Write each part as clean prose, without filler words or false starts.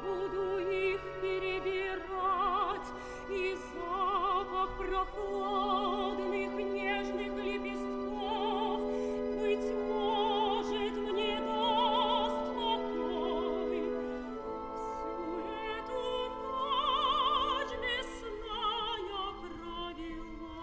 буду их перебирать, и запах прохладных нежных лепестков, быть может, мне даст покой. Всю эту ночь без сна я провела.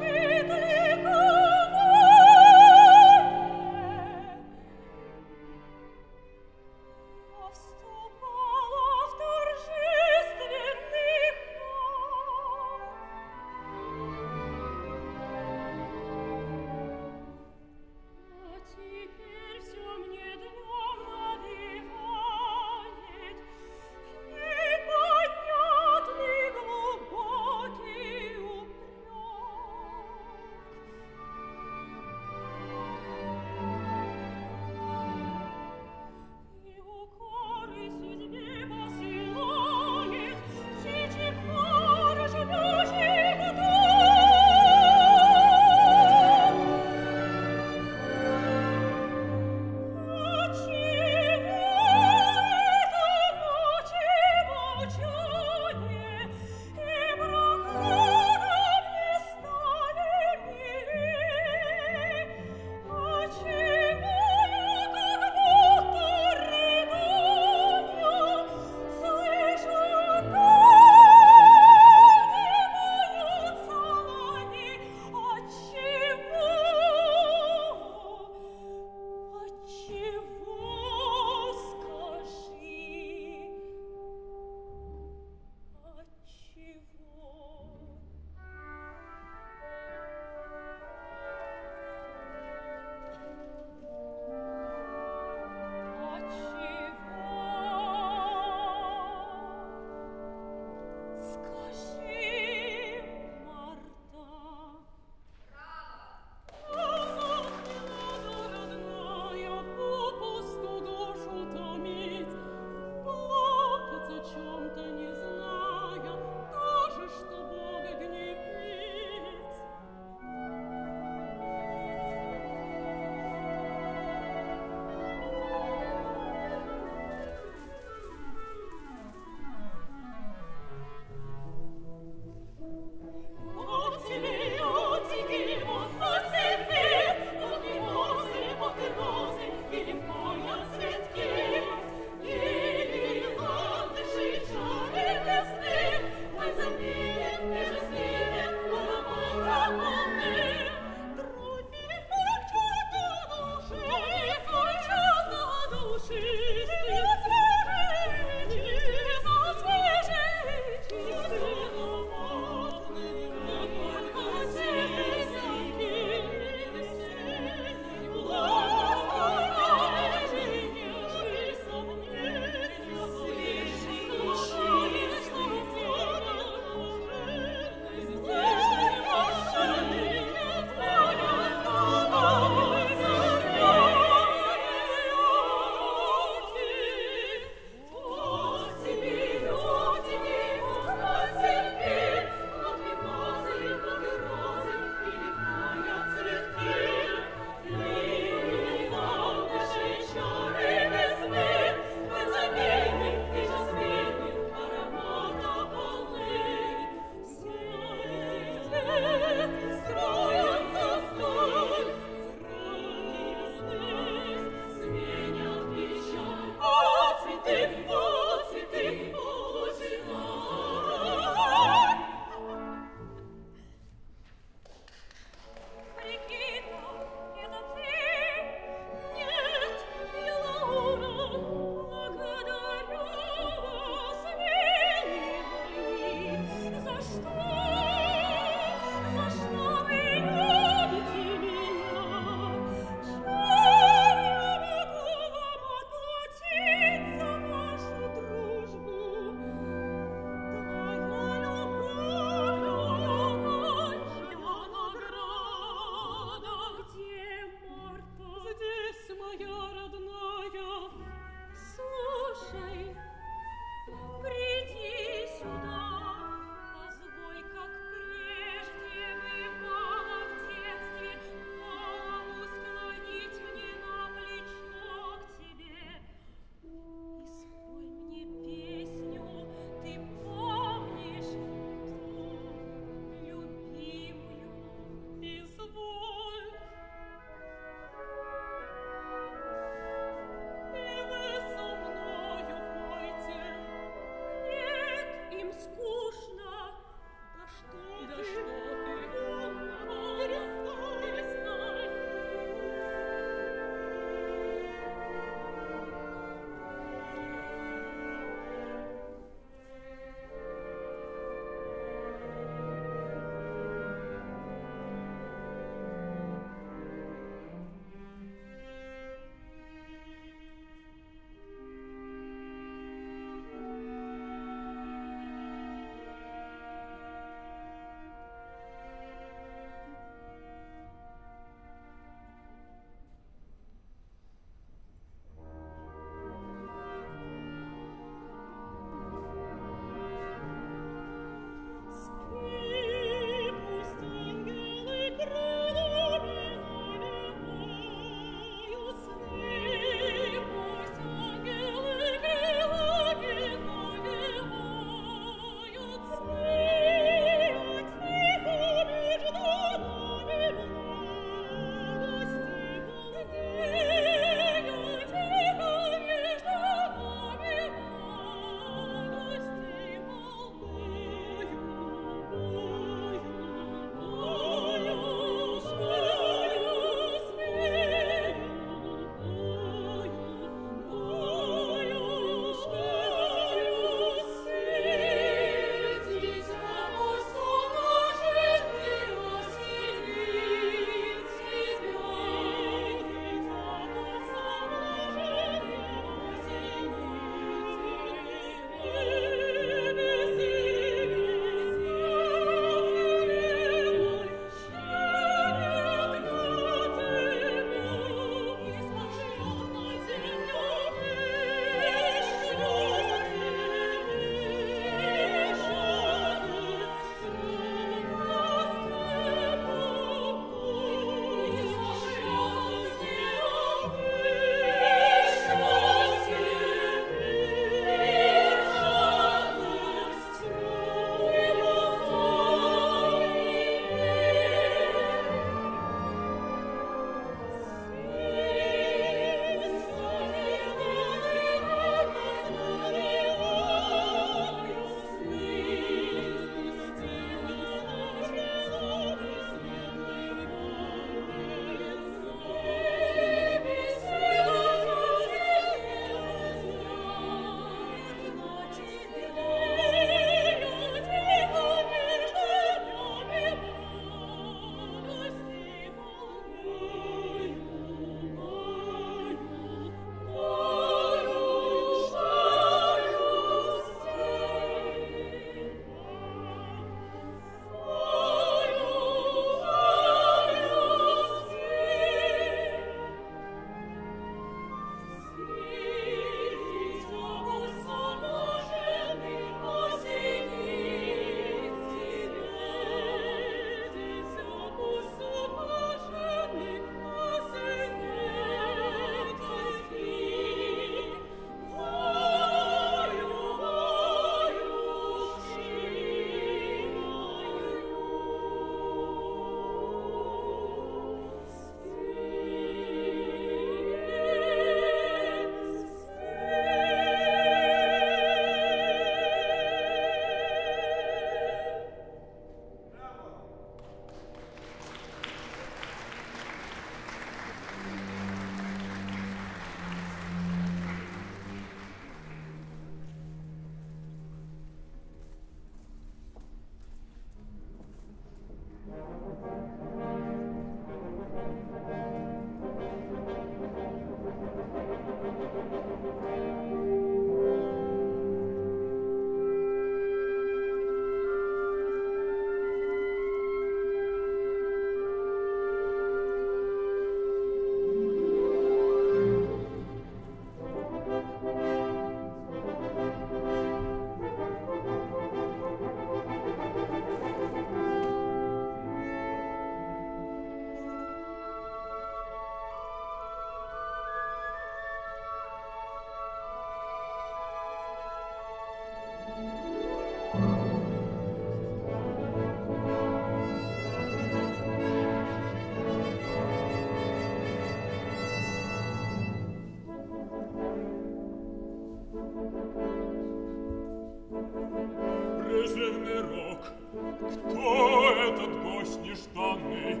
Презренный рок, кто этот гость нежданный?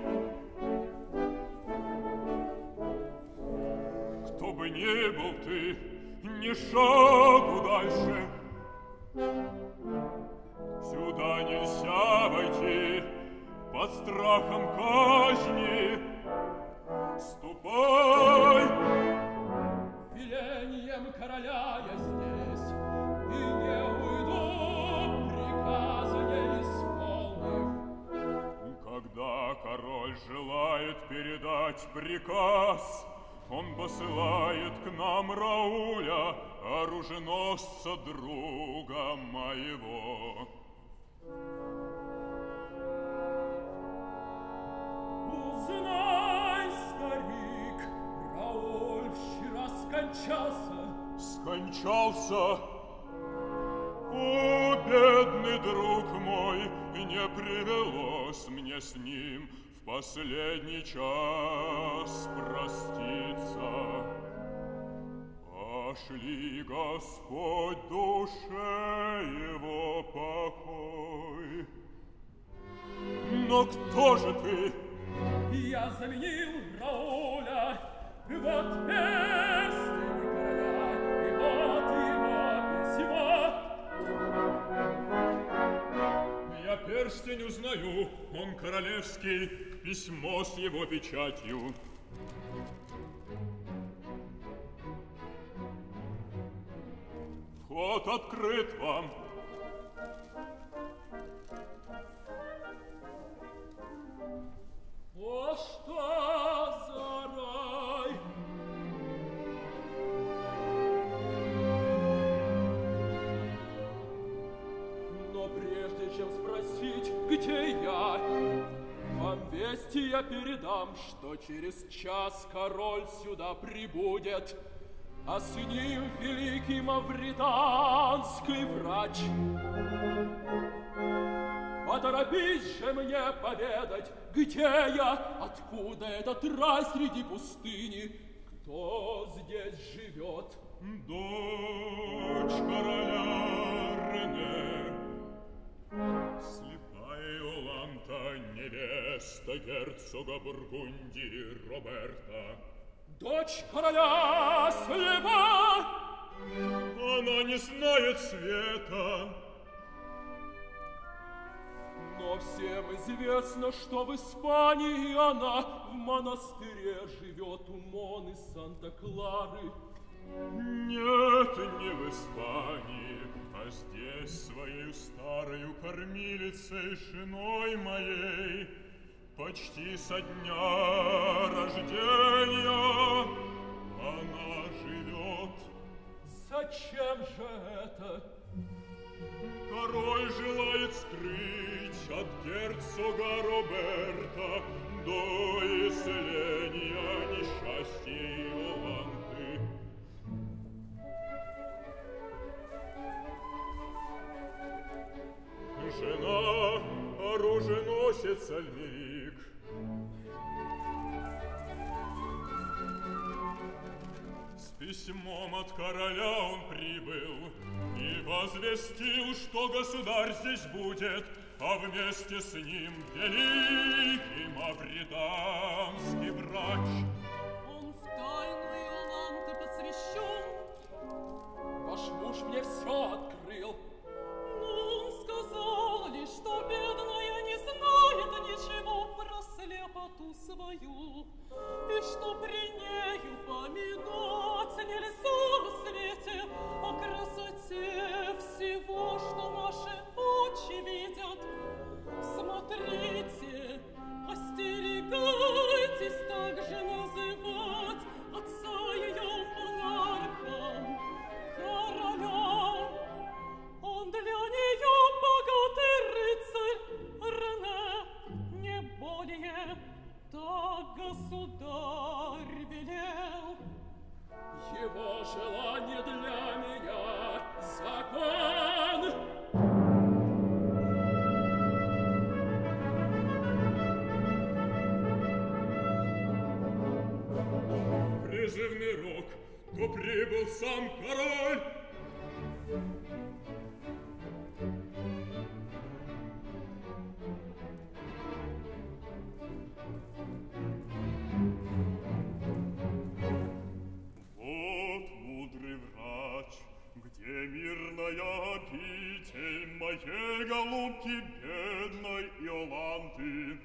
Кто бы ни был ты, ни шагу дальше. Сюда нельзя войти под страхом казни. Ступай! Велением короля я здесь, и не уйду, приказа не исполнив. Когда король желает передать приказ, он посылает к нам Рауля, оруженосца друга моего. Узнай, старик, Рауль вчера скончался. Скончался? О, бедный друг мой, не привелось мне с ним в последний час проститься. Пошли, Господь, душе его покой. Но кто же ты? Я заменил Рауля, вот перстень короля, и вот его письмо. Я перстень узнаю, он королевский, письмо с его печатью. Вход открыт вам. О, что за рай! Но прежде чем спросить, где я, вам вести я передам, что через час король сюда прибудет, а с ним великий мавританский врач. Поторопись же мне поведать, где я, откуда этот рай среди пустыни, кто здесь живет. Дочь короля Рене, слепая Иоланта, невеста герцога Бургундии Роберта. Дочь короля слепа! Она не знает света. Но всем известно, что в Испании она в монастыре живет у Моны Санта-Клары. Нет, не в Испании, а здесь своей старою кормилицей, женой моей, почти со дня рождения она живет. Зачем же это? Король желает скрыть от герцога Роберта до исцеления несчастья Иоланты. Жена оруженосец Альмерик. С письмом от короля он прибыл и возвестил, что государь здесь будет, а вместе с ним великий мавританский врач. Он в тайну Иоланты посвящен. Ваш муж мне все открыл. Но он сказал лишь, что бедная не знает ничего про слепоту свою, и что при ней упоминать нельзя желание для меня закон. Призывный рок, то прибыл сам король. Вот мудрый врач, где мирная обитель моей голубки бедной Иоланты.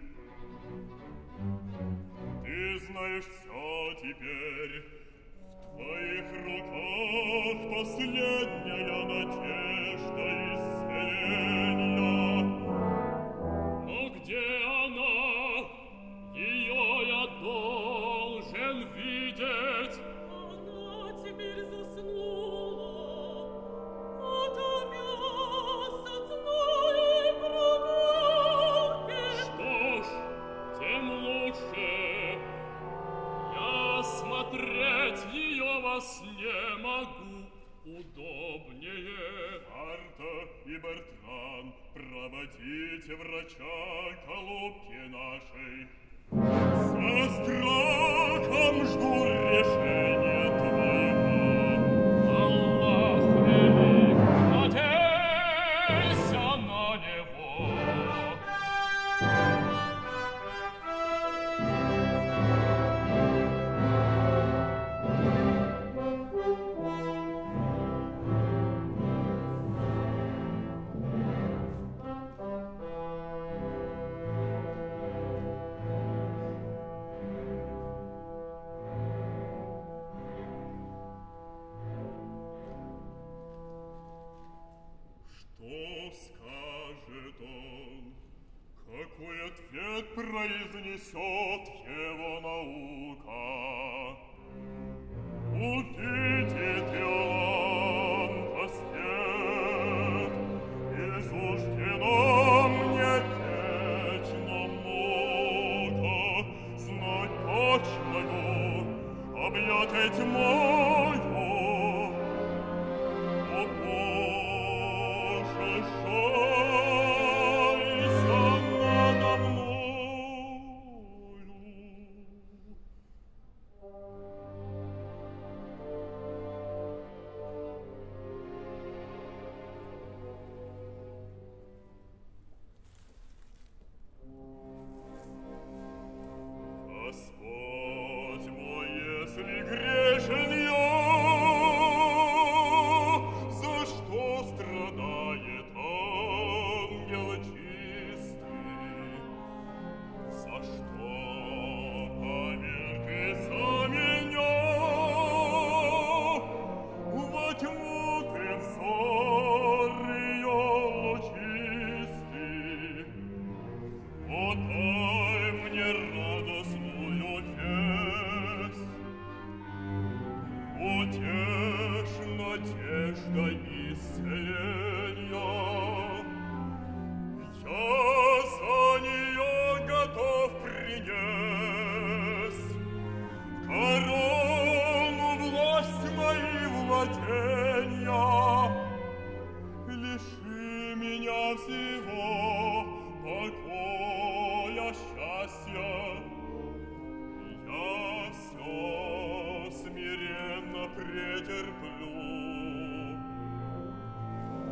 Ты знаешь все теперь, в твоих руках последняя надежда исцеления. Но где она? Ее я должен видеть. Она теперь заснула, от мясочной прогулки. Что ж, тем лучше. Я смотреть ее во сне могу удобнее. Марта и Бертран, проводите врача голубки нашей. Со страхом жду решения твоего. Аллах велик, надейся на него. Что скажет он? Какой ответ произнесет его наука? Увидит Иоланта свет, и суждено мне вечно мука. Знать точную, объятой тьмою, о Боже, шайся надо мною. Господь мой, если грешен я, за что страдает ангел чистый? За что поверг из-за меня во тьму ты взор ее лучистый? Подай мне радостную весть, утешь надежда исцеления. Я за нее готов принесть корону, власть мои владения. Лиши меня всего покоя, счастья. Я все смиренно претерплю.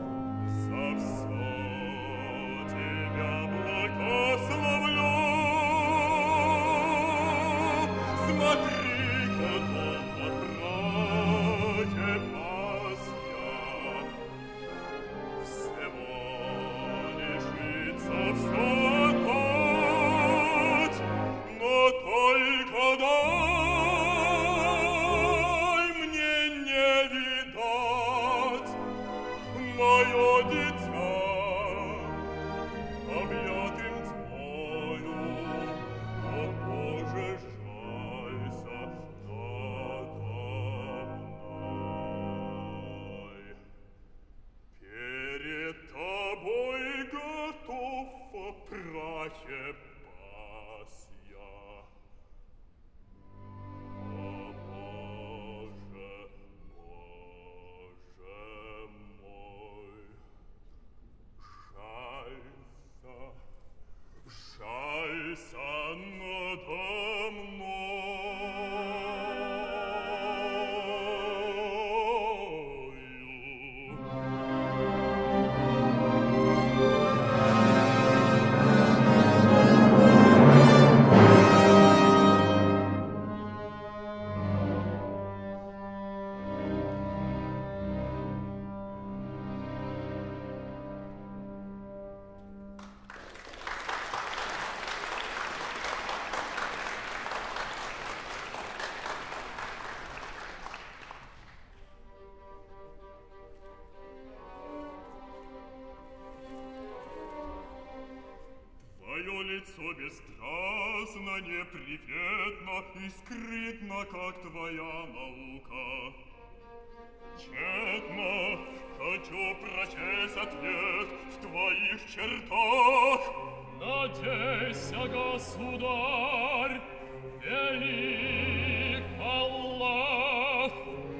лицо бесстрастно, неприветно и скрытно, как твоя наука. Тщетно хочу прочесть ответ в твоих чертах. Надейся, государь, велик Аллах.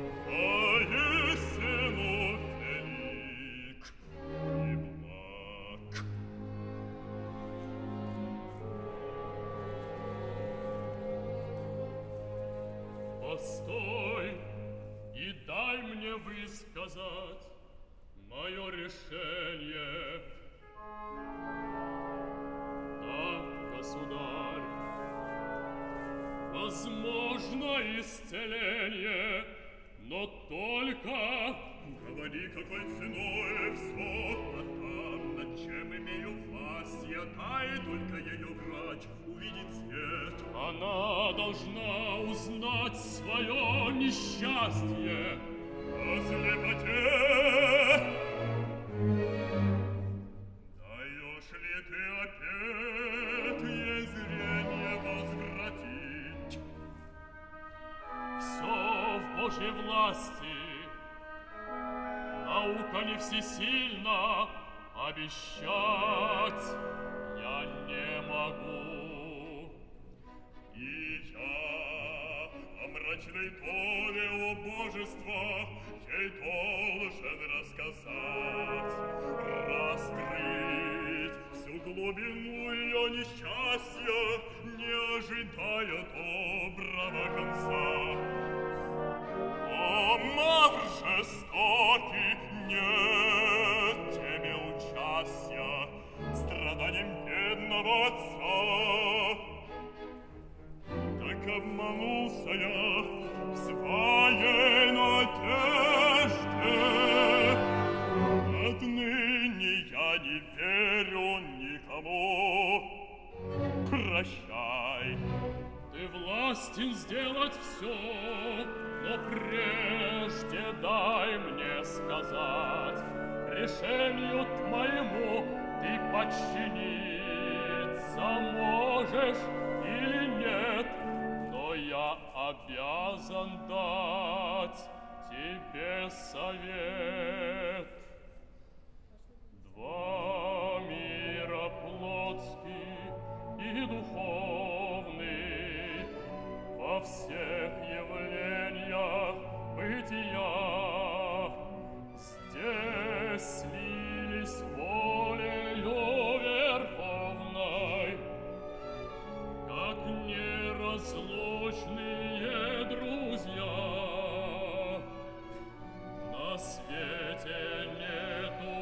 Воистину велик и благ. Постой и дай мне высказать мое решение. Да, государь, возможно исцеление, но только... Говори, какой ценой все, а там, над чем имею власть, я дай только ее врач увидит свет. Она должна узнать свое несчастье. О слепоте! Даешь ли ты опять ей зрение возвратить? Все в Божьей власти. Наука не всесильна, обещать я не могу. И я о мрачной тоне, о божества, ей должен рассказать, раскрыть всю глубину ее несчастья, не ожидая доброго конца. О, Мавр жестокий, нет тебе участия страданием бедного отца. Так обманулся я в своей надежде. Отныне я не верю никому. Прощай. Ты властен сделать все, но прежде дай мне сказать, решению моему ты подчиниться можешь или нет, но я обязан дать тебе совет. Два мира плотский и духовный во всех явлениях бытия здесь слились волею верховной, как неразлучные друзья. На свете нету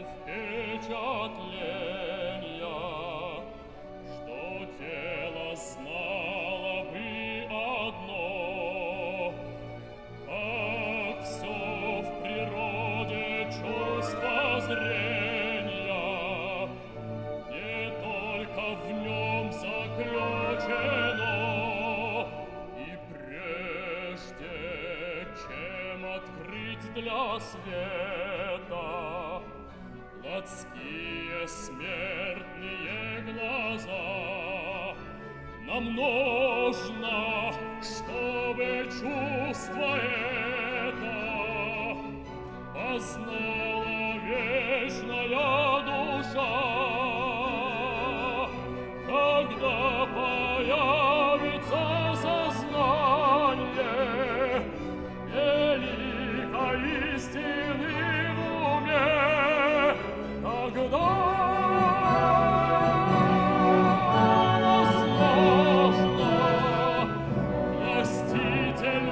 впечатления, что тело знало бы одно, как все в природе чувство зрения, не только в нем заключено, и прежде чем открыть для света плотские смертные глаза, нам нужно, чтобы чувство это познала вечная душа. Когда появится сознание великой истины в уме, тогда возможно властитель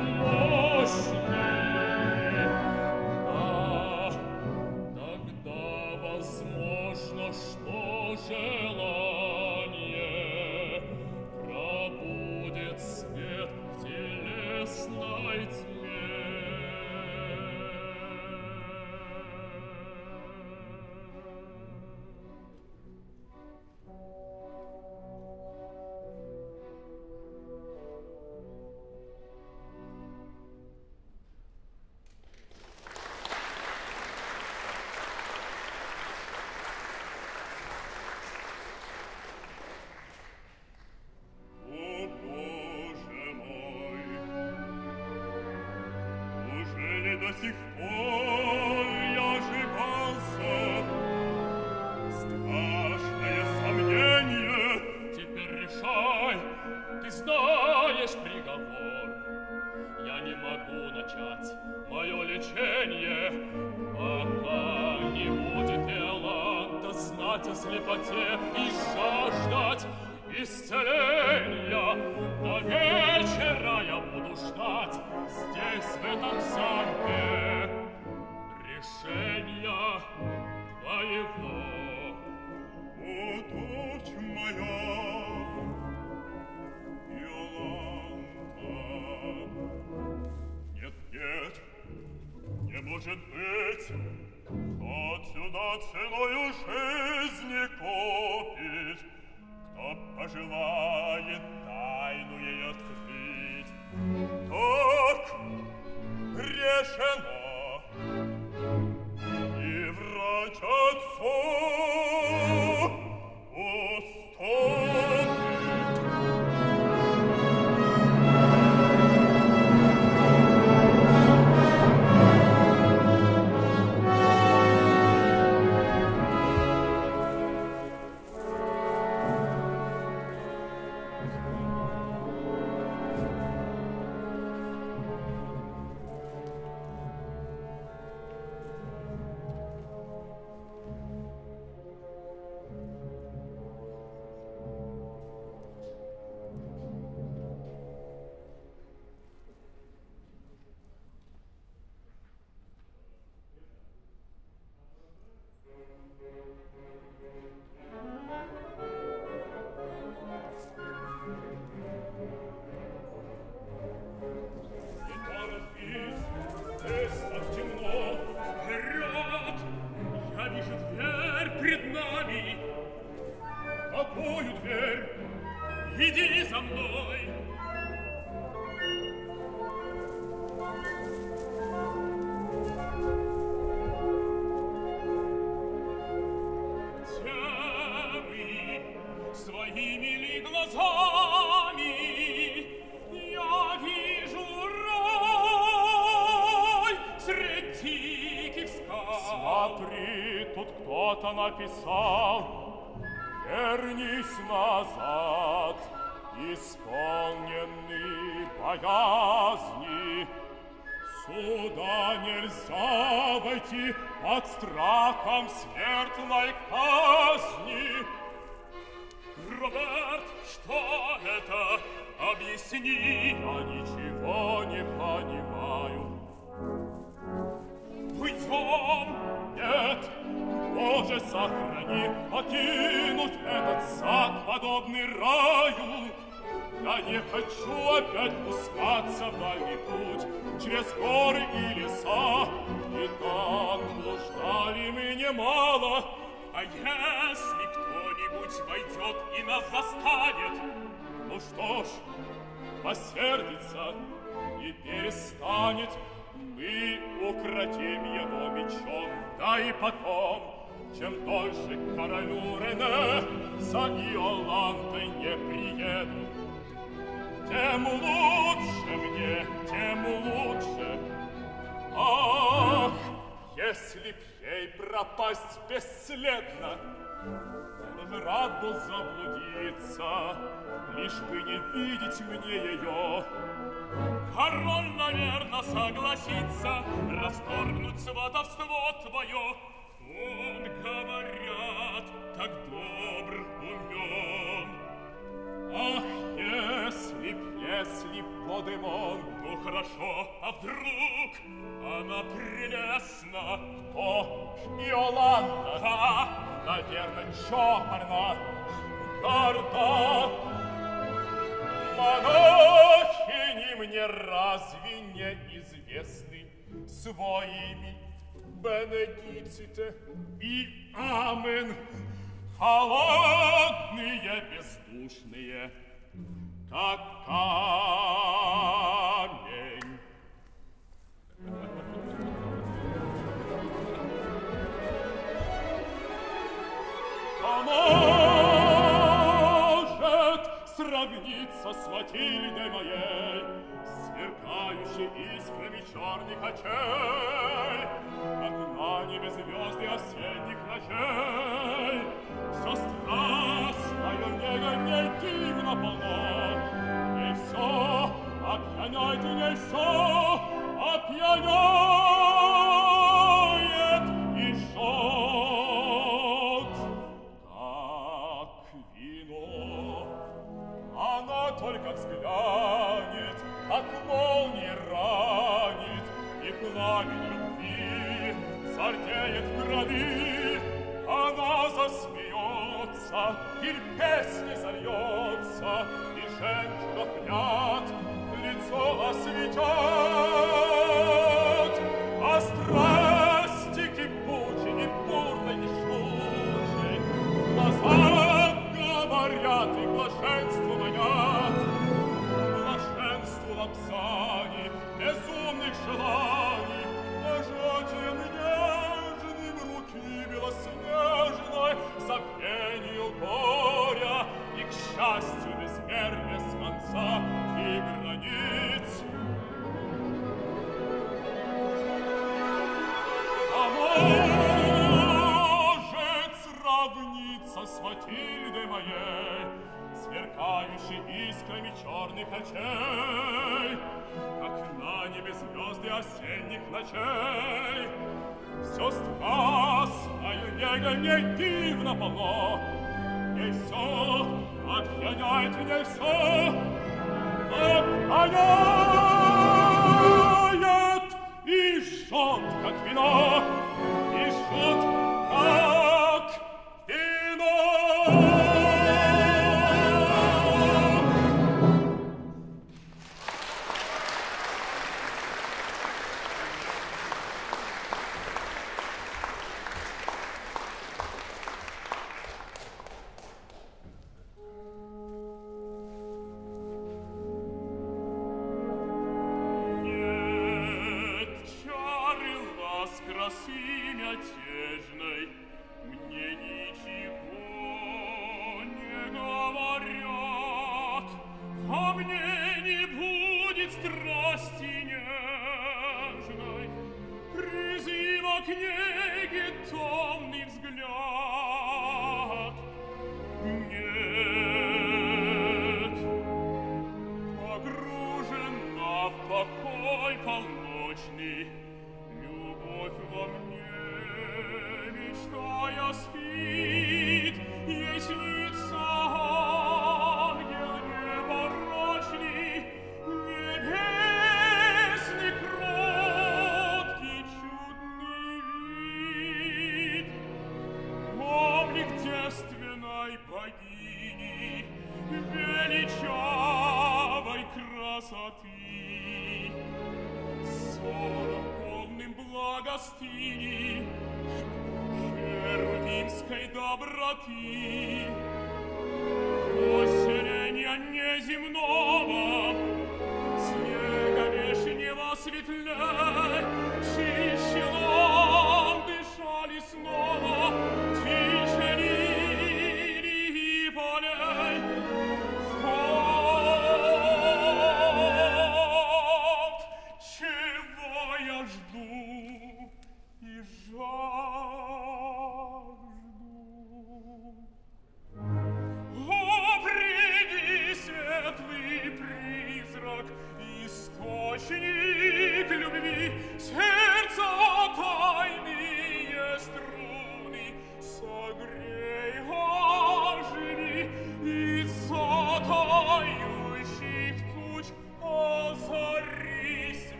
мощный. Да, тогда возможно, что желание пробудет свет в телесной тьме. до сих пор я ошибался. Страшное сомнение. Теперь решай, ты знаешь приговор. Я не могу начать мое лечение, пока не будет Иоланда знать о слепоте и жаждать исцеления. До вечера я буду ждать здесь, в этом замке, решения твоего. О, дочь моя, Иоланда! Нет, нет, не может быть, отсюда ценою жизни купить, кто пожелает тайну ей открыть. Так решено, и врач отцу уступит. Какую дверь? Иди за мной! Темы своими ли глазами я вижу рай средь диких скал. Смотри, тут кто-то написал: вернись назад, исполненный боязни. Сюда нельзя войти под страхом смертной казни. Роберт, что это? Объясни. Я ничего не понимаю. Уйдем. Нет, Боже, сохрани, покинуть этот сад, подобный раю. Я не хочу опять пускаться в дальний путь через горы и леса. И так блуждали мы немало. А если кто-нибудь войдет и нас застанет? Ну что ж, посердится и перестанет. Мы укротим его мечом, да и потом, чем дольше к королю Рене за Иоландой не приеду, тем лучше мне, тем лучше. Ах, если б ей пропасть бесследно, он рад был заблудиться, лишь бы не видеть мне ее. Король, наверно, согласится расторгнуть сватовство твое. Он, говорят, так добр, умен. Ах, если б Водемон. Ну хорошо, а вдруг она прелестна? О, Иоланда, Да, наверно, чопорна, горда. Монахини мне разве не известны своими Бенедиците и Амен, холодные, бездушные, как камень. Может сравниться с Матильдой моей, сверкая сверкающий искрами черных очей, как на небе звезды осенних ночей. Все страстное нега в ней дивно полно, и все опьяняет, в ней все опьяняет и жжет, как вино. Она только взглянет, как молния ранит, и пламень любви зардеет в крови. Она засмеется, и песня зальется, и женщина взгляд в лицо осветет. А страсти кипучей и бурной, и жгучей глаза говорят и блаженство манят. Блаженство лапсаний, безумных желаний, пожатием нежным руки белоснежной, забвению горя и к счастью безмер без конца и границ. А может сравниться с Матильдой моей, сверкающей искрами черных очей, как на небе звезды осенних ночей. Все страстное нега в ней дивно полно, и все опьяняет, в ней все опьяняет и жжет, как вино, и жжет, как вино.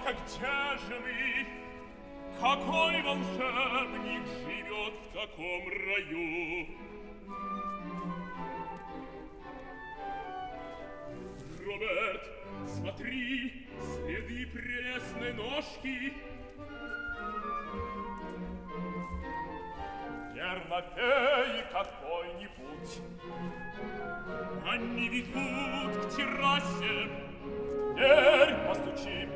Только где же вы? Какой волшебник живет в таком раю? Роберт, смотри, следы прелестной ножки. Верно, феи какой-нибудь. Они ведут к террасе. В дверь постучи.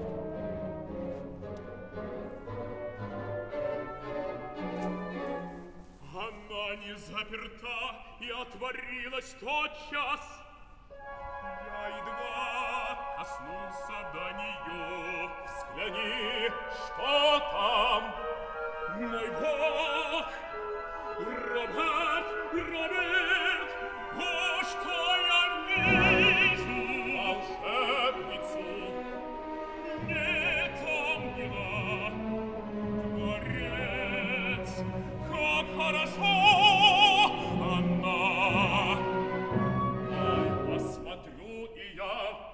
Она не заперта и отворилась тотчас. Я едва коснулся до нее. Взгляни, что там, мой Бог! Роберт, Роберт, о, что я вижу! Волшебницу! Нет, ангела! Творец! Как хорошо она! Ай, посмотрю и я.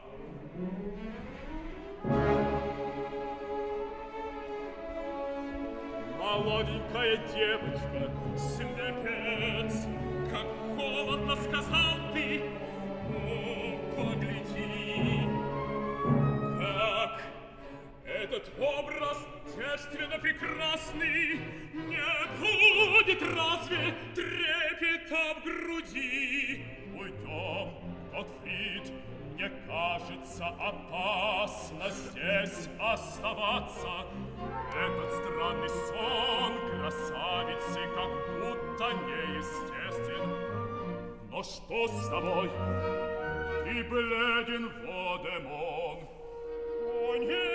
Молоденькая девочка, слепец, как холодно сказал ты. О, погляди, как этот образ девственно прекрасный не будет разве трепета в груди. Уйдем, Готфрид, мне кажется, опасно здесь оставаться. Этот странный сон красавицы как будто неестествен. Но что с тобой? Ты бледен, Водемон. О,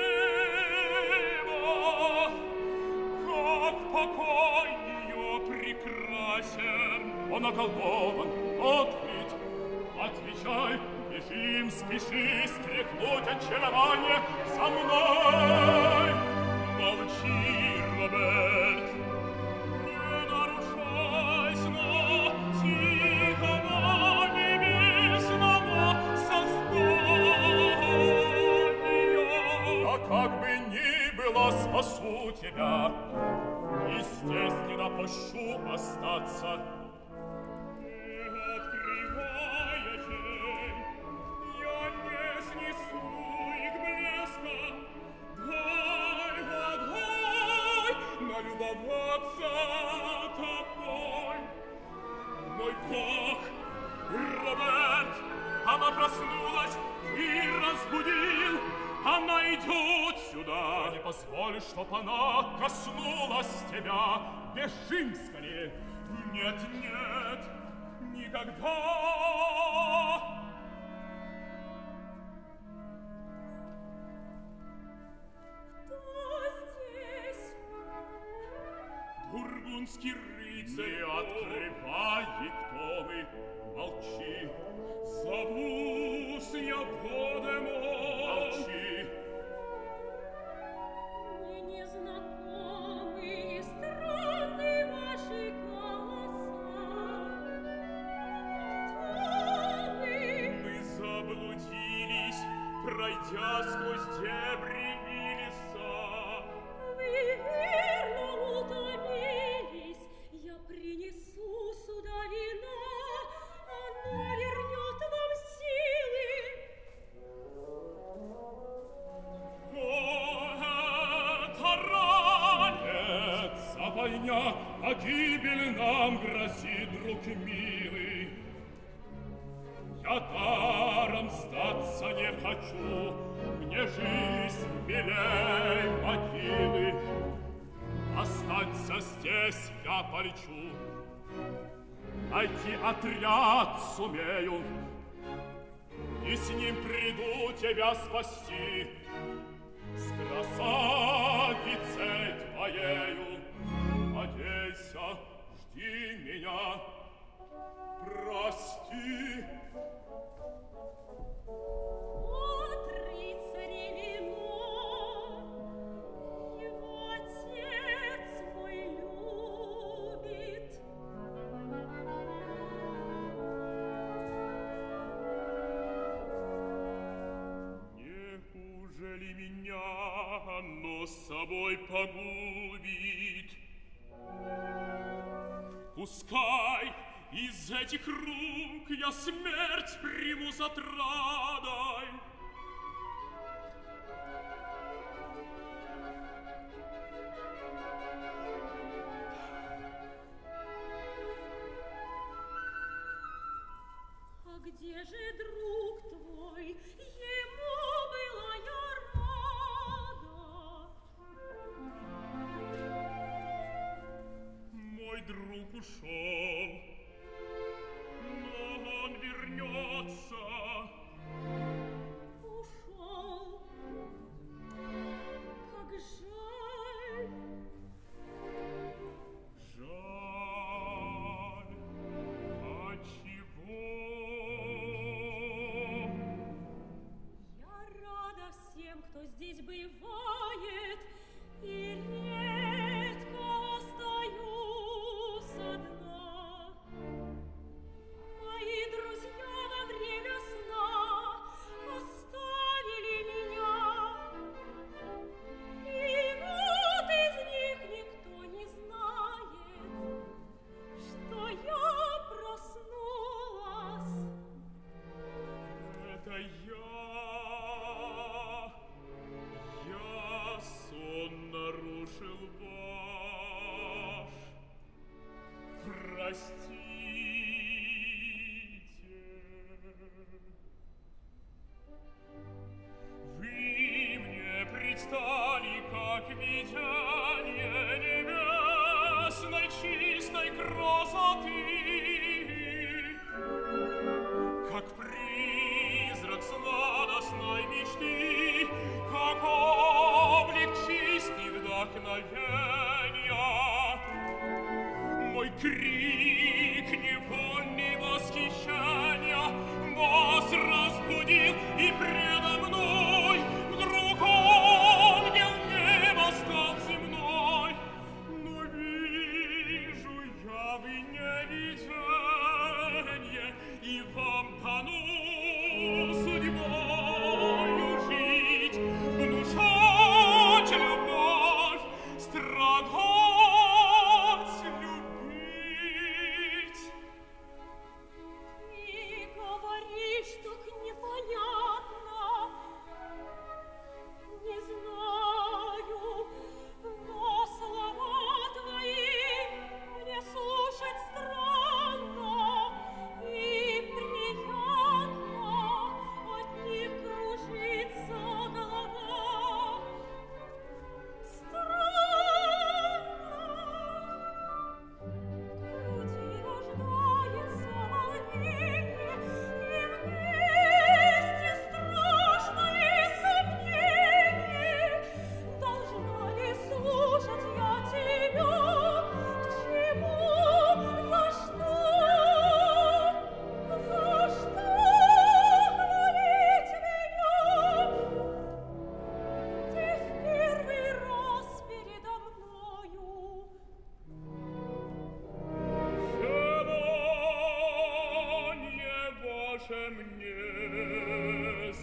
небо! Как покой ее прекрасен! Он околдован, Готфрид. Отвечай, бежим, спеши стряхнуть очарование со мной. Молчи, Роберт, не нарушай сна тихого небесного создания. А как бы ни было, спасу тебя, естественно, пощу остаться. Мой Бог, Роберт, она проснулась, ты разбудил, она идет сюда. Не позволишь, чтоб она коснулась тебя. Бежим скорее. Нет, нет, никогда. Бургундский рыцарь, открывай, кто вы, молчи. Зовусь я Водемон. Молчи. Мне незнакомы и странны ваши голоса. Кто вы? Мы заблудились, пройдя сквозь дебри и леса. Вы верно утомились. Я принесу сюда вина. Оно вернет вам силы. О, это рань! Нет, запойня, погибель нам грозит, друг милый. Я даром сдаться не хочу, мне жизнь милей могилы. Останься здесь, я полечу, найти отряд сумею, и с ним приду тебя спасти. С красавицей твоею надейся, жди меня, прости. Вот рыцари вино, его отец мой любит. Неужели меня оно с собой погубит. Пускай из этих рук я смерть приму с отрадой. А где же друг твой? Ему была я рада. Мой друг ушел, но он вернется. Ушел. Как жаль. Жаль, а чего? Я рада всем, кто здесь бывает, и редко остаюсь одна. Мои друзья во время сна оставили меня, и вот из них никто не знает, что я проснулась. Это я сон нарушил ваш. Простите. Вы мне предстали, как видение небесной чистой красоты, как призрак сладостной мечты, как облик чистый вдохновенья. Мой крик невольный восхищения вас разбудил, и предо мной вдруг ангел неба стал земной. Но вижу я в невиденье, и вам дано судьбою жить, внушать любовь, страдать, любить. Ты говоришь так непонятно, не знаю, но слова твои мне слушать странно и приятно, от них кружится голова. Странно. В груди рождается волнение, и вместе страшное сомнение. Должна ли слушать я тебя? К чему? За что? За что хвалить меня? Ты в первый раз передо мною. Желание ваше мне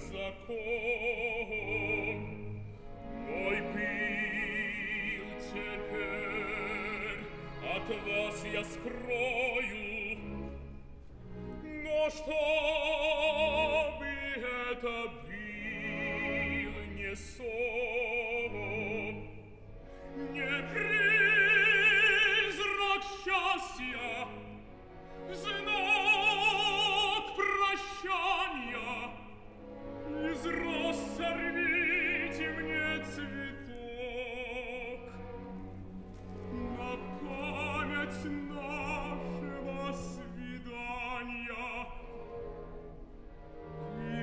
закон, мой пыл теперь от вас я скрою, но чтобы это был не сон, не призрак счастья, знак прощания, из роз сорвите мне цветок на память нашего свидания и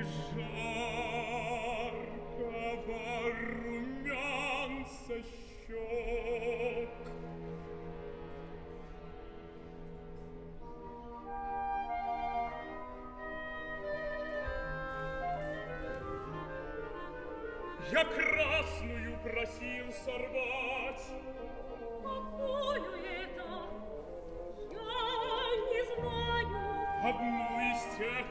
жаркого румянца щек. Я красную просил сорвать. Какую это? Я не знаю. Одну из тех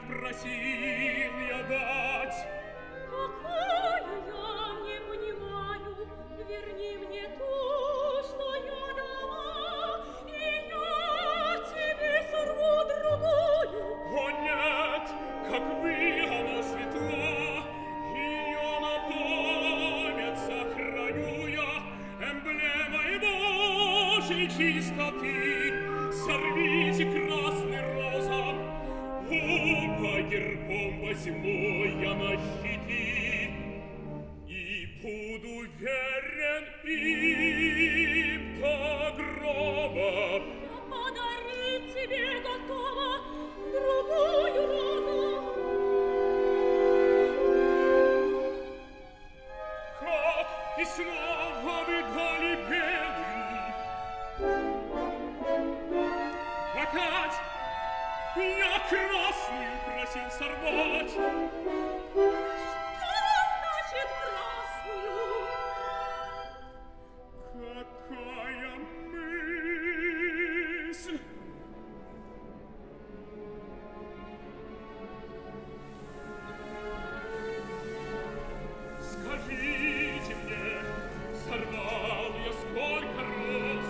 просил я дать. Какую я не понимаю. я на щити и буду верен им до гроба. Подарить тебе готова другую розу. Как и снова вы дали белый плакать, я красную просил сорвать. Что значит красную? Какая мысль! Скажите мне, сорвал я сколько роз?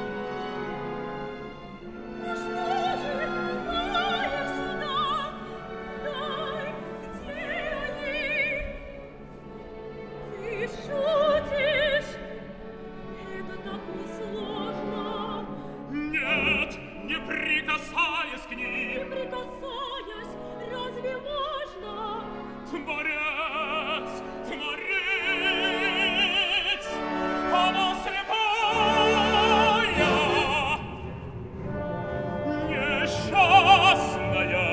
Ну что же, дай их сюда, дай, где они? Ты шутишь? Это так несложно. Нет, не прикасаясь к Не ним. прикасаясь, разве можно? Творец, творец, она слепая, несчастная.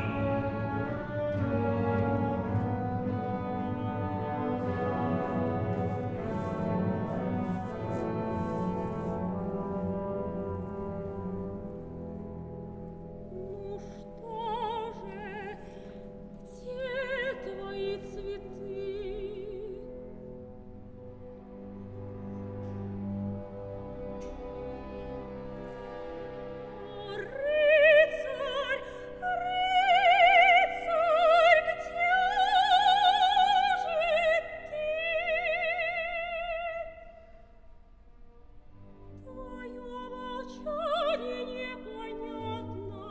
Ну что же, где твои цветы? О, рыцарь, рыцарь, где же ты? Твое молчание непонятно.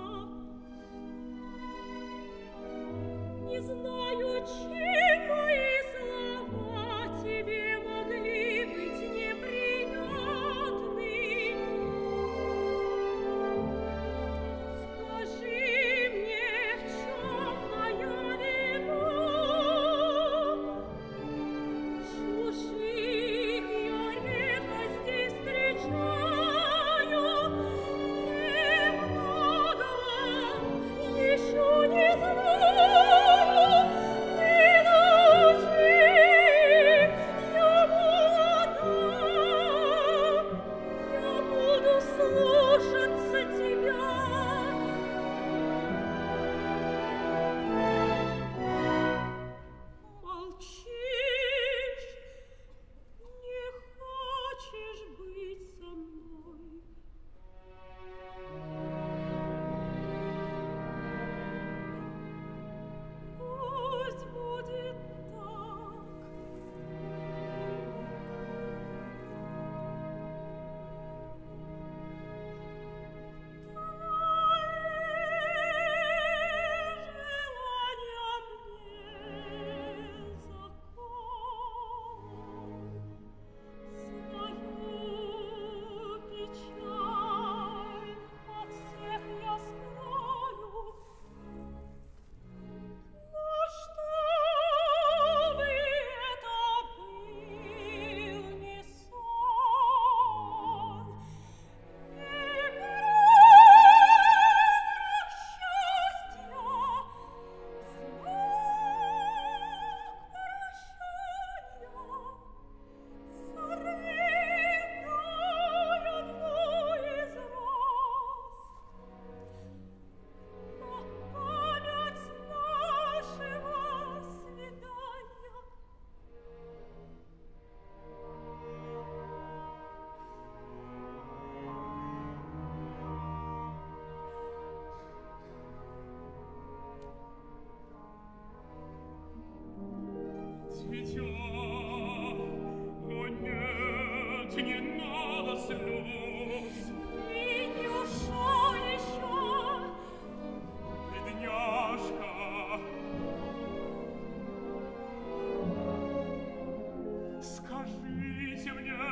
Не знаю, чем мои слова тебе могли быть неприятны. Скажи мне, в чем моя вина? Чужих я редко здесь встречаю, немного, еще не знаю. Ты души, я молода, я буду слушаться тебя. Молчишь, не хочешь быть со мной. Пусть будет так. Дитя, о нет, не надо слез. Ты не ушел еще. Бедняжка, скажите мне,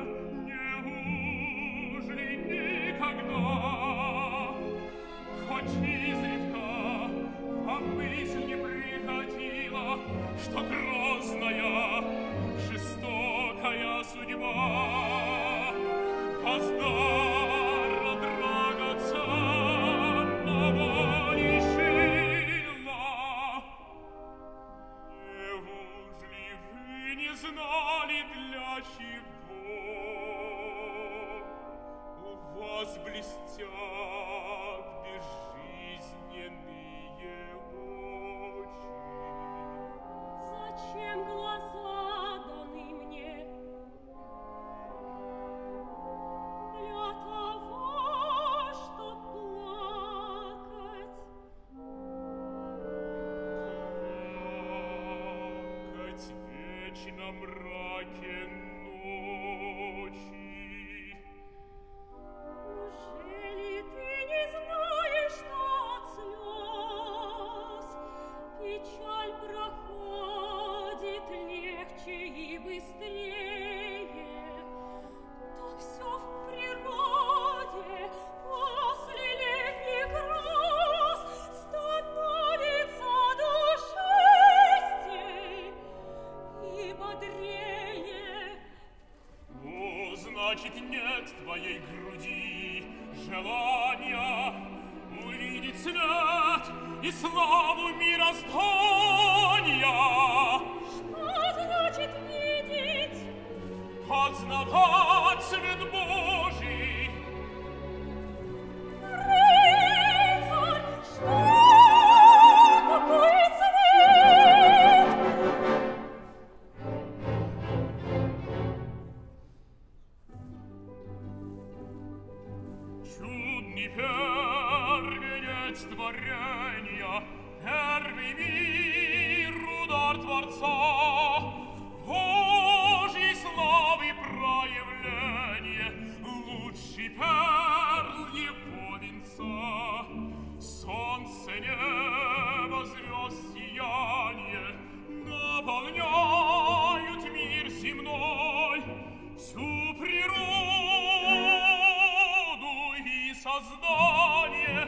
неужели никогда, хоть изредка, вам мысль не приходила, что грозная, жестокая судьба воздара драгоценного лишила. Неужели вы не знали, для чего у вас блестят безжизненные очи? Зачем глаза даны мне? Для того, чтоб плакать. Плакать в вечном мраке ночи. Ужели ты не знаешь, что от слез печаль проходит легче и быстрее? Так всё в природе после летних роз становится душистей и бодрее. Ну, значит, нет в твоей груди желания увидеть свет и славу мироздания. Что значит видеть? Познавать свет Божий. Рыцарь, что такое свет? Чудный первенец творения, первый мир, удар Творца, Божьей славы проявление, лучший перл его венца, солнце, небо, звезд сияние наполняют мир земной, всю природу и создание.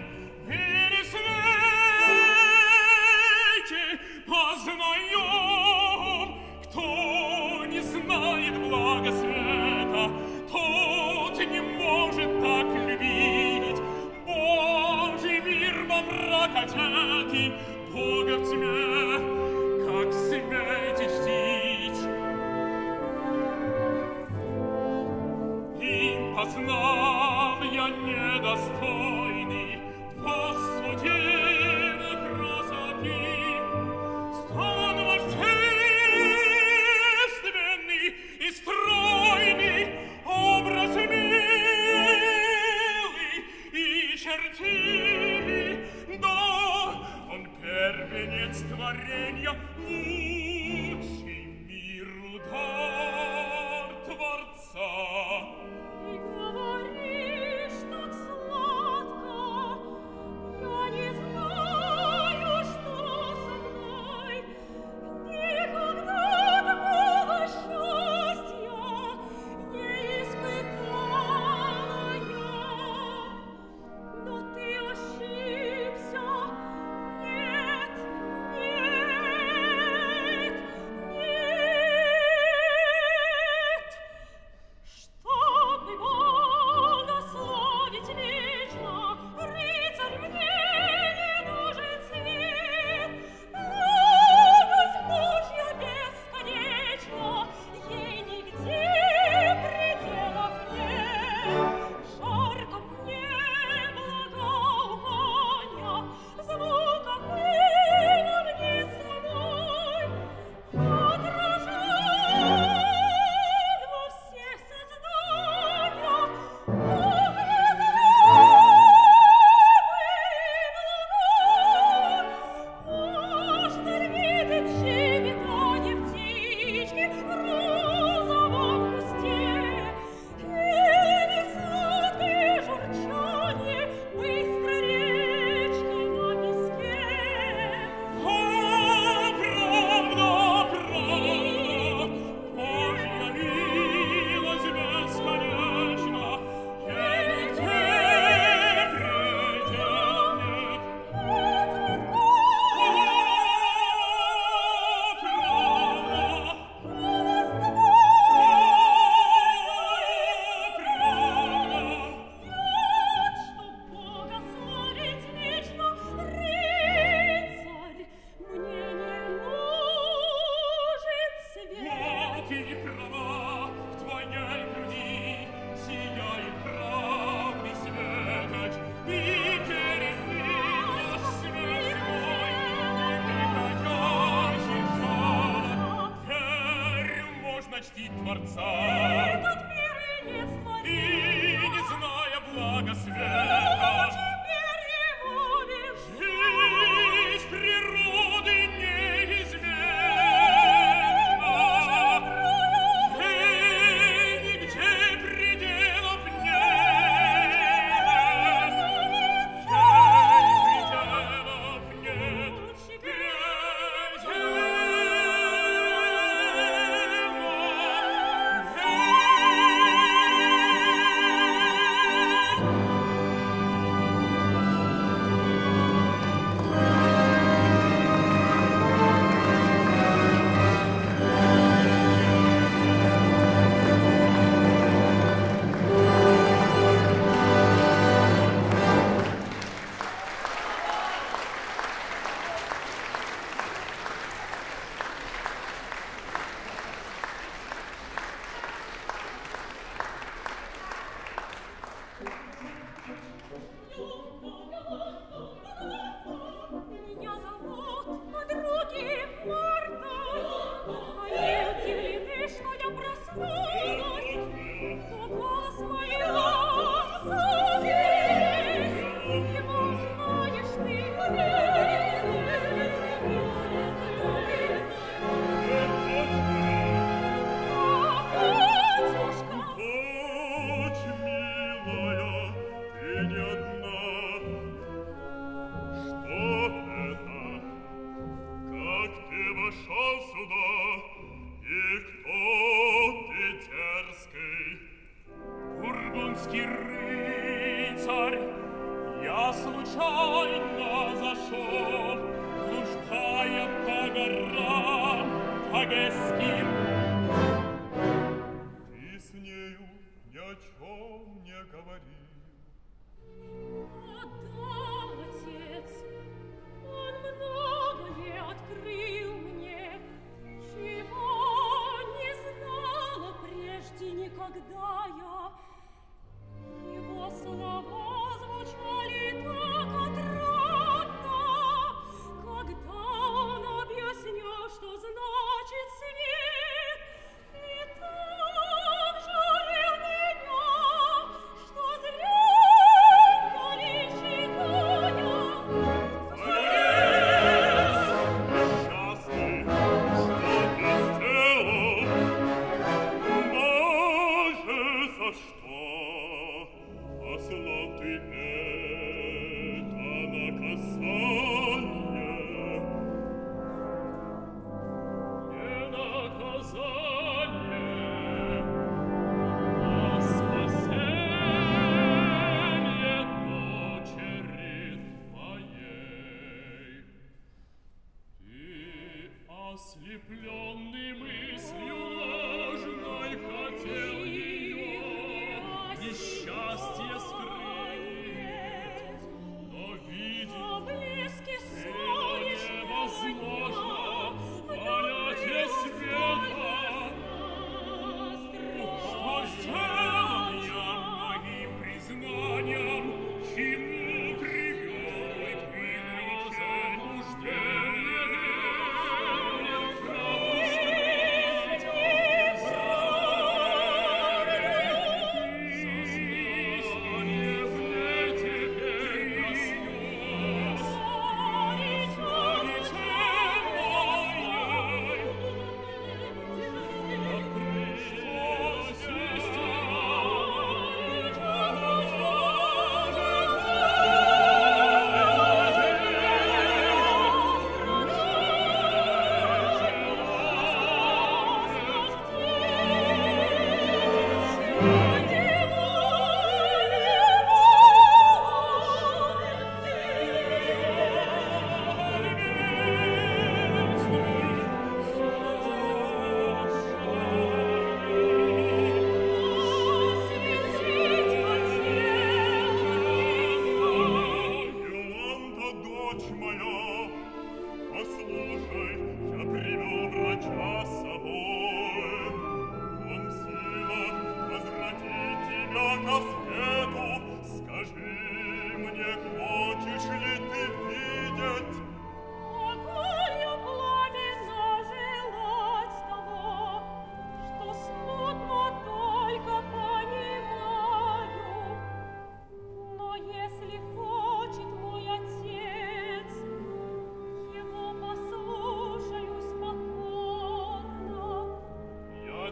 Пересвете познаем, кто не знает блага света, тот не может так любить. Божий мир во мрак одетый, Бога в тьме, как смеете чтить? Им познал я недостойный посудимой красоты, стан вождественный и стройный, образ милый и чертивый. Да, он первенец творения, лучший миру дар Творца. Ты говоришь так сладко, ты права, в твоей груди сияет правый светоч, и пересыпал свет мой, неприходящий жалоб. Верю, можно чтить Творца, Этот мир и нет створен, и, не зная блага света, теперь его вижу. жизнь природы неизменна. И нигде пределов нет. Пределов нет. Меня зовут подруги Марта. Они удивлены, что я проснулась. Но голос моего отца здесь. Его знаешь ты, батюшка. Дочь милая, ты не одна. Что это? Как ты вошел сюда? И кто ты дерзкий? Бургундский рыцарь, я случайно зашел, блуждая по горам Тагесским. Ты с нею ни о чем не говорил. Да, отец, он многое открыл мне, чего не знала прежде никогда я. Его слова звучали так отрадно, когда он объяснял, что значит свет, и так жалел меня, что зря не считая. Несчастный, что ты сделал? Боже, за что послал ты это наказание? Не наказание, а спасение дочери твоей. Ты, ослепленный мыслью ложной, хотел ее несчастье скрыть, но видеть Близкий было невозможно понятие света. Что сделал я моим признанием, чему привел ты заблуждение? Правду скрыть,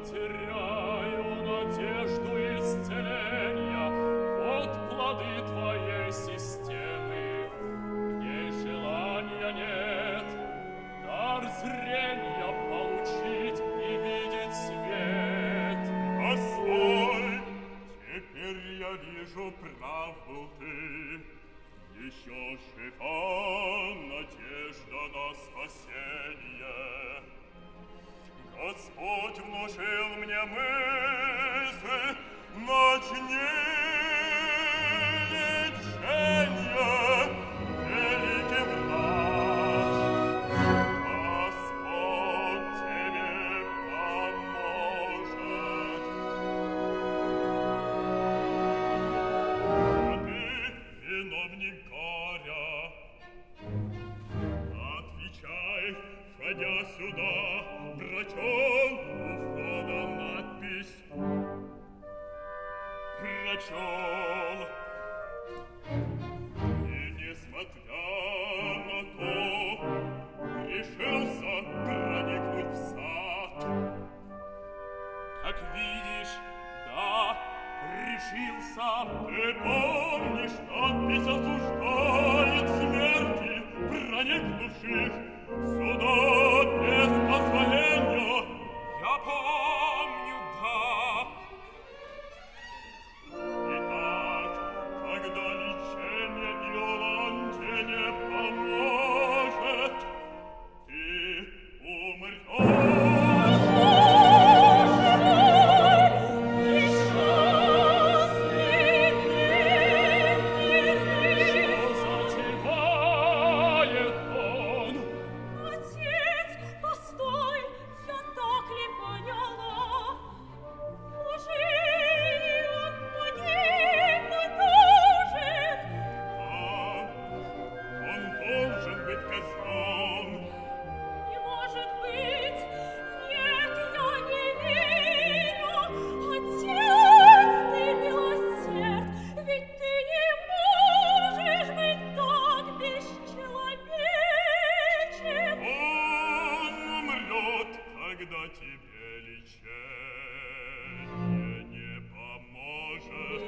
потеряю надежду исцеления. Вот плоды твоей системы, где желания нет, дар зрения получить и видеть свет. Постой, теперь я вижу, прав был ты. Еще жива надежда на спасение. Господь внушил мне мысль, начни лечение, великий врач. Господь тебе поможет. А ты, виновник горя, отвечай, входя сюда, прочел у входа надпись. Прочел. И, несмотря на то, решился проникнуть в сад. Как видишь, да, решился. Ты помнишь, надпись осуждает смерти проникнувших сюда без позволения? Я помню, да. Итак, когда лечение Иоланте не поможет, ты умрешь. Затевает он. Отец, постой, я так ли поняла? Ужели он погибнуть должен? Он должен быть казнен. Не может быть! Нет, я не верю! Отец, ты милосерд! Ведь ты не можешь быть так бесчеловечен! Он умрет, когда тебе лечение не поможет.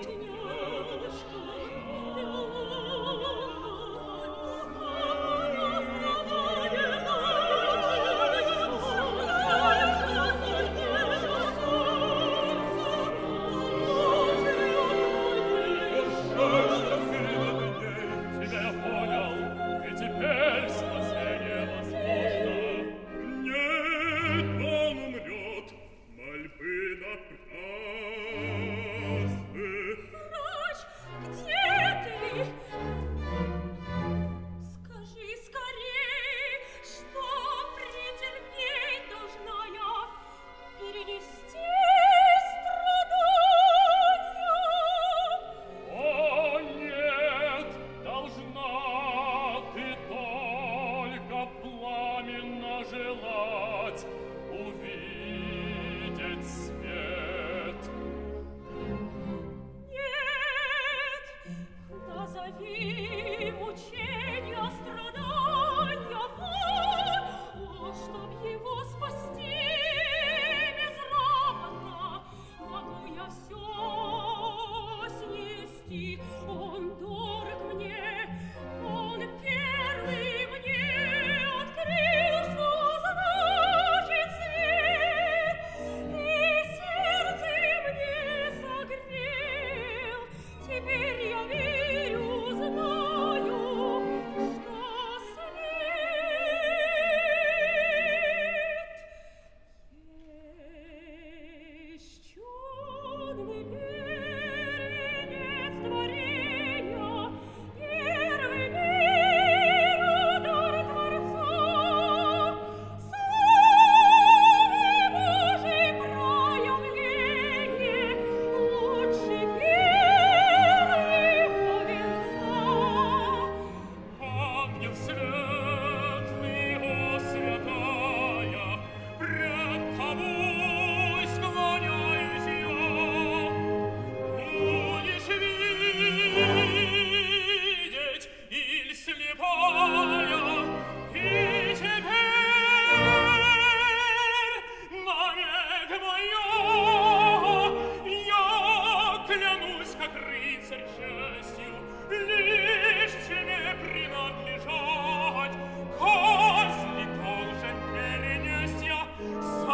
Тебя я понял, и теперь спасение возможно. Нет, он умрет, мольбы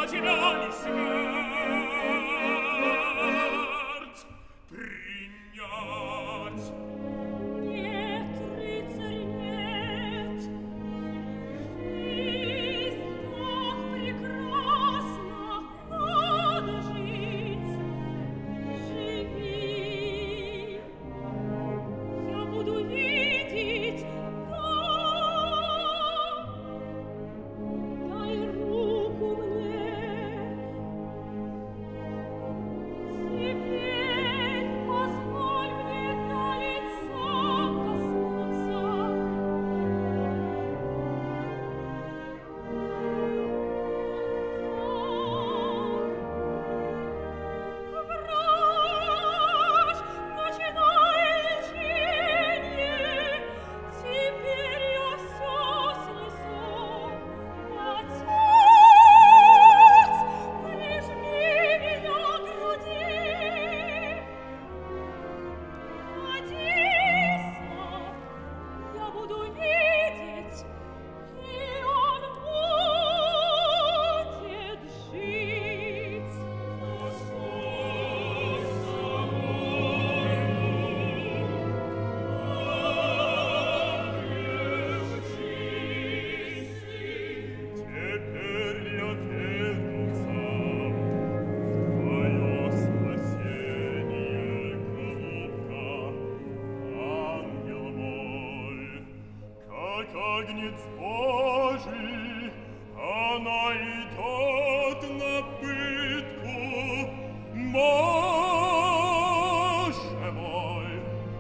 тебя ли смерть принять? Нет, рыцарь, нет. Жизнь так прекрасна, надо жить. Живи. Я буду видеть, дай руку мне. Теперь позволь мне до лица коснуться. Врач, начинай лечение. Теперь я всё снесу. Отец, прижми меня к груди. Одесса, я буду видеть, и он будет жить. Постой со Теперь я верю сам в твое спасение, голубка, ангел мой. Как агнец Божий, она идет на пытку, Боже мой.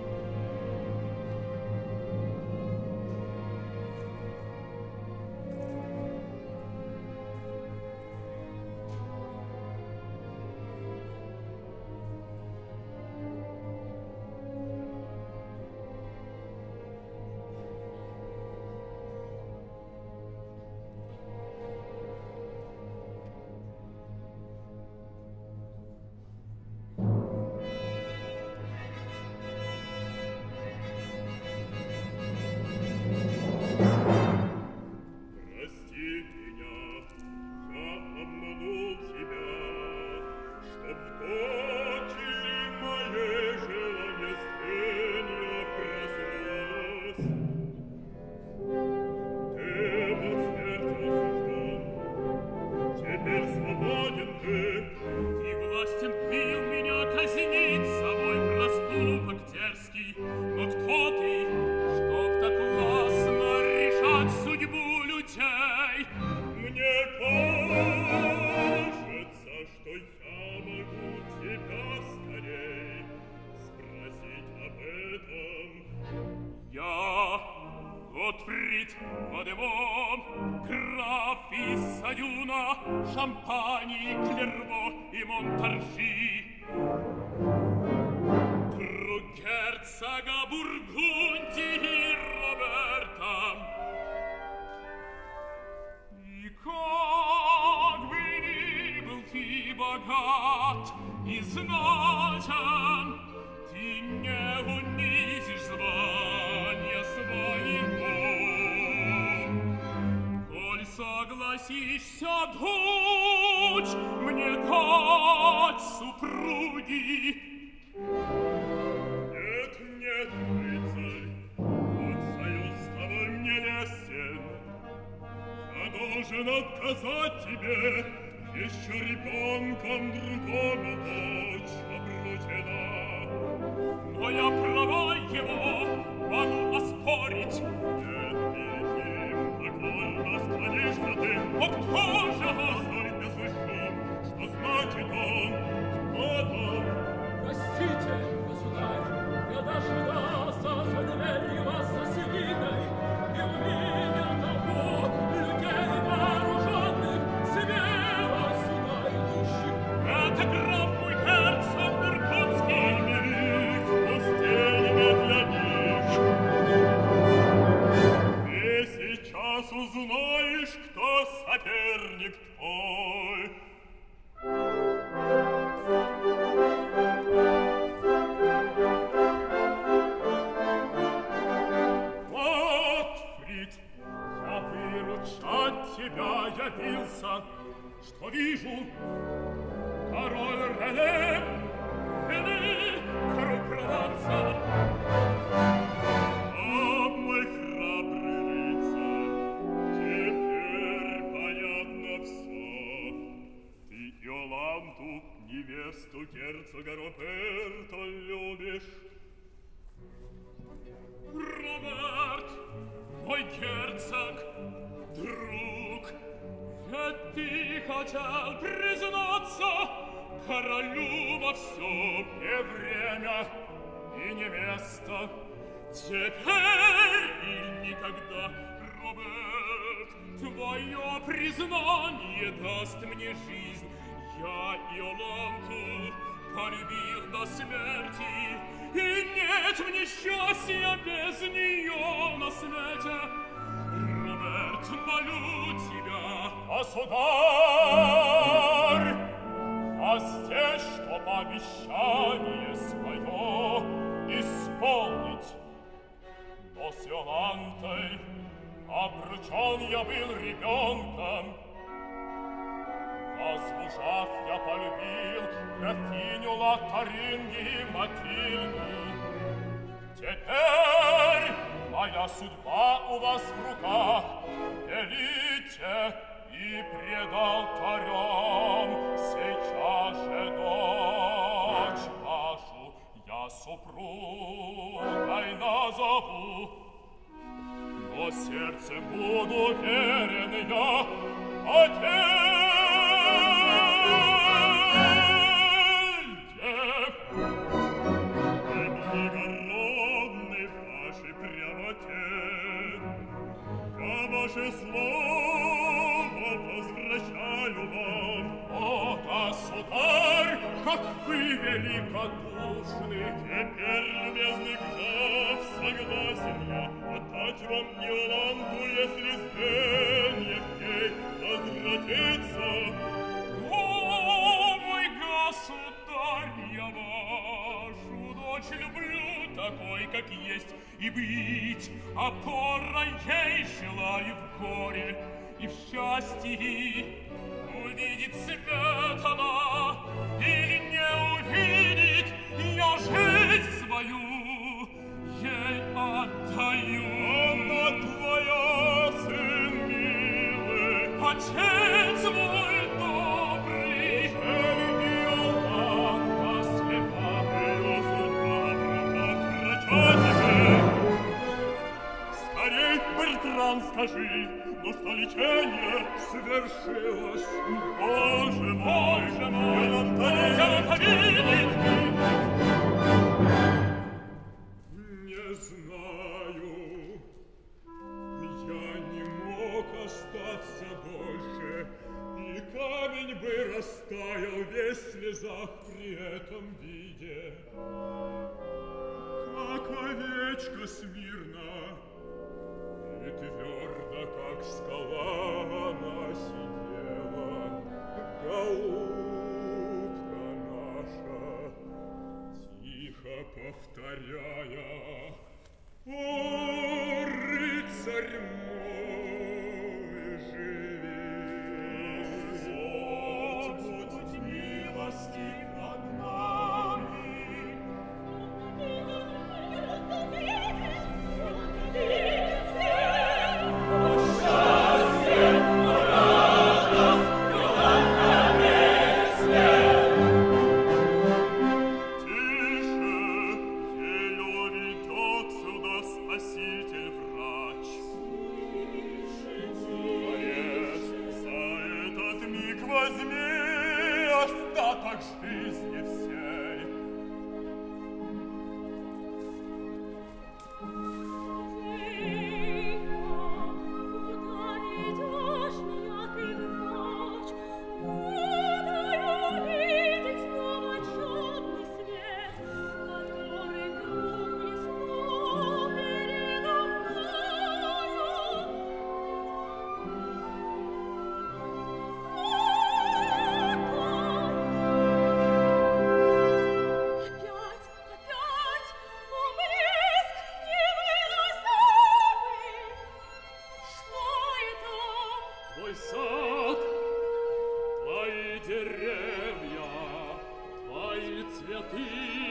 Прости меня, я обманул тебя, чтоб в дочери моей желание сына проснулось. Ты был смертью осужден, теперь свободен ты. Ты властен бил меня казнить за мой проступок дерзкий, но кто ты, чтоб так властно решать судьбу людей? Мне кажется, что я могу тебя скорей спросить об этом. Я, Готфрид Вадемон, граф из Саюна, Шампани, Клерво и Монтаржи, друг герцога Бургундии Роберта. И как бы ни был ты богат и знатен, ты не унизишь звания своего. Коль согласишься, дочь, мне дать супруги. Нет, нет, рыцарь, тот союз с тобой мне лестен. Я должен отказать тебе, еще ребенком другому дочь обручена. Но я права его могу оспорить. Нет, перед ним покорно склонишься ты. О, кто же остой не слышу, что значит он? Кто он? Простите, государь, я дождался за дверью вас со свитой и увидел толпу людей вооруженных, смело сюда идущих. Это граф мой герцог Бургундский, велик, пустынь не для них. Ты сейчас узнаешь, кто соперник твой. Готфрид, я выручать тебя явился. что вижу. Король Рене, король Прованса. А мой храбрый рыцарь, теперь понятно все. Ты Иоланту, невесту герцога Роберто, любишь. Роберт, мой герцог, друг, ведь ты хотел признаться королю во всем. И время, и невеста, теперь или никогда. Роберт, твое признание даст мне жизнь. Я Иоланту полюбил до смерти, и нет мне счастья без нее на свете. Роберт, молю тебя, государь, а здесь, чтоб обещание свое исполнить. Но с Иолантой обручен я был ребенком. Возмужав, я полюбил графиню Лотаринги Матильду. Теперь моя судьба у вас в руках. Велите и пред алтарем сейчас же дочь вашу я супругой назову. Но сердцем буду верен я отец. Ваше слово возвращаю вам. О, государь, как вы великодушны! Теперь, любезный граф, согласен я отдать вам Иоланту, если звенья к ней возвратится. О, мой государь, я вашу дочь люблю такой, как есть, и быть опорой ей желаю в горе и в счастье. Увидит свет она или не увидит, я жизнь свою ей отдаю. Она твоя, сын милый, отец мой добрый. Жели Иоланта слепа, ее судьба в руках врача. Скорей, Бертран, скажи, ну что лечение свершилось? Боже мой, Иоланта видит. Не знаю, я не мог остаться дольше, и камень бы растаял весь в слезах при этом виде. Как овечка смирно и твердо, как скала, она сидела, голубка наша, тихо повторяя: «О, рыцарь мой, живи! Будь милостив над нами!» деревья, твои цветы.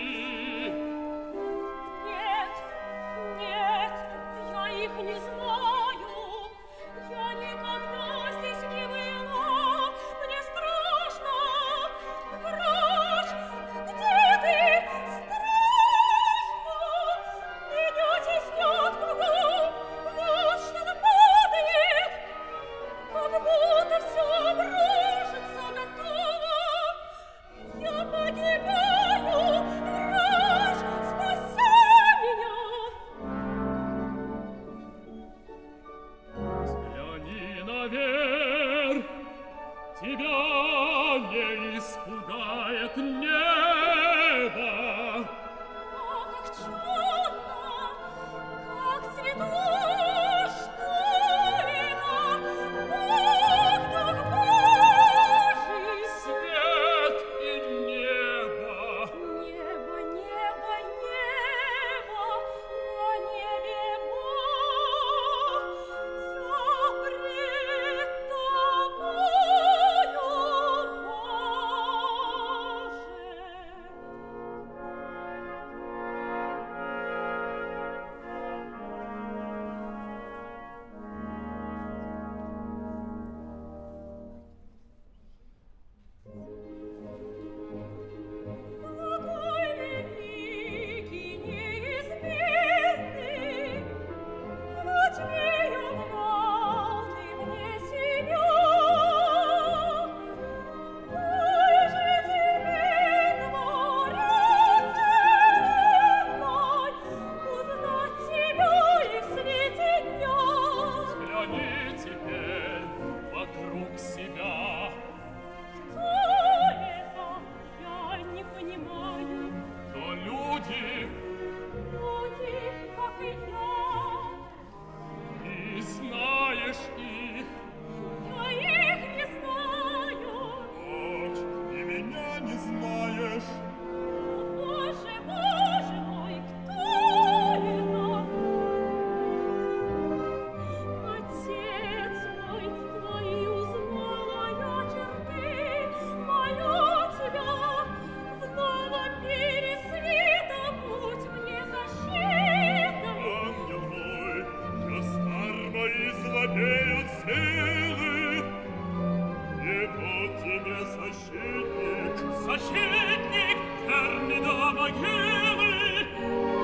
Нет, нет, я их не знаю. Я никогда здесь не была. Мне страшно. Прочь, где ты? Страшно. Меня теснят кругом. Вот что-то падает. Как будто все обрушится, готово. Я погибаю. Враж, спаси меня. Взгляни наверх, тебя не испугает небо. Как чудно, как светло, что это? Бог так Божий! Свет и небо. Небо, небо, небо, на небе Бог, я пред тобою, Какой великий, неизменный, во тьме являл ты мне себя. Дай же тебе, Творец мой, узнать тебя и в свете дня. Взгляни теперь вокруг себя. Кто это? Я не понимаю. То люди, Люди, как и я, и знаешь их. я их не знаю. Ночь, и меня не знаешь. Боже, Боже мой, кто это? Отец мой, твои узнала я черты, молю тебя, в новом мире света будь мне защитой. Ангел мой, я стар, мои слабеют силы. И вот тебе защитник, Защитник, верный до могилы.